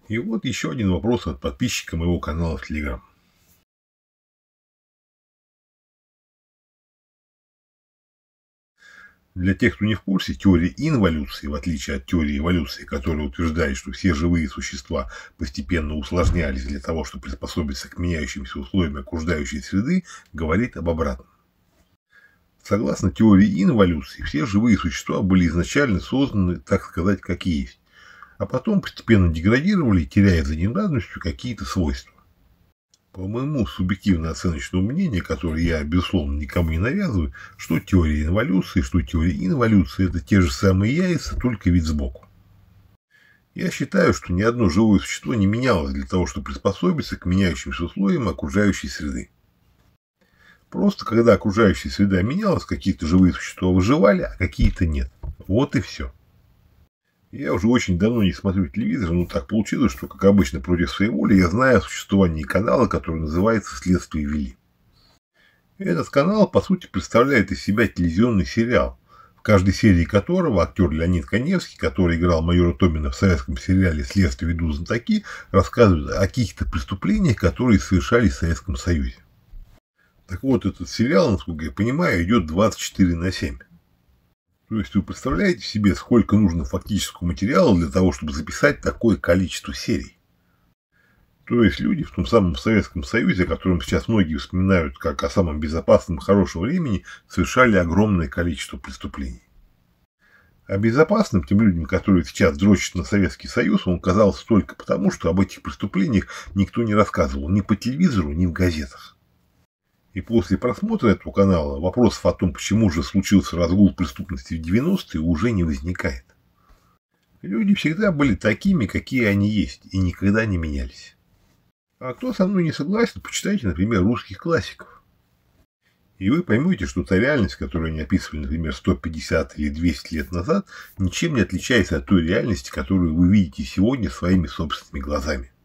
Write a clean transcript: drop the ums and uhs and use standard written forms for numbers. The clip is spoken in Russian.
И вот еще один вопрос от подписчика моего канала в Telegram. Для тех, кто не в курсе, теория инволюции, в отличие от теории эволюции, которая утверждает, что все живые существа постепенно усложнялись для того, чтобы приспособиться к меняющимся условиям окружающей среды, говорит об обратном. Согласно теории инволюции, все живые существа были изначально созданы, так сказать, как есть, а потом постепенно деградировали, теряя за ненадобностью какие-то свойства. По моему субъективно-оценочному мнению, которое я, безусловно, никому не навязываю, что теория инволюции, что теория инволюции – это те же самые яйца, только вид сбоку. Я считаю, что ни одно живое существо не менялось для того, чтобы приспособиться к меняющимся условиям окружающей среды. Просто когда окружающая среда менялась, какие-то живые существа выживали, а какие-то нет. Вот и все. Я уже очень давно не смотрю телевизор, но так получилось, что, как обычно, против своей воли, я знаю о существовании канала, который называется «Следствие вели». Этот канал, по сути, представляет из себя телевизионный сериал, в каждой серии которого актер Леонид Каневский, который играл майора Томина в советском сериале «Следствие ведут знатоки», рассказывает о каких-то преступлениях, которые совершались в Советском Союзе. Так вот, этот сериал, насколько я понимаю, идет 24/7. То есть вы представляете себе, сколько нужно фактического материала для того, чтобы записать такое количество серий? То есть люди в том самом Советском Союзе, о котором сейчас многие вспоминают как о самом безопасном и хорошем времени, совершали огромное количество преступлений. А безопасным тем людям, которые сейчас дрочат на Советский Союз, он казался только потому, что об этих преступлениях никто не рассказывал ни по телевизору, ни в газетах. И после просмотра этого канала вопросов о том, почему же случился разгул преступности в 90-е, уже не возникает. Люди всегда были такими, какие они есть, и никогда не менялись. А кто со мной не согласен, почитайте, например, русских классиков. И вы поймете, что та реальность, которую они описывали, например, 150 или 200 лет назад, ничем не отличается от той реальности, которую вы видите сегодня своими собственными глазами.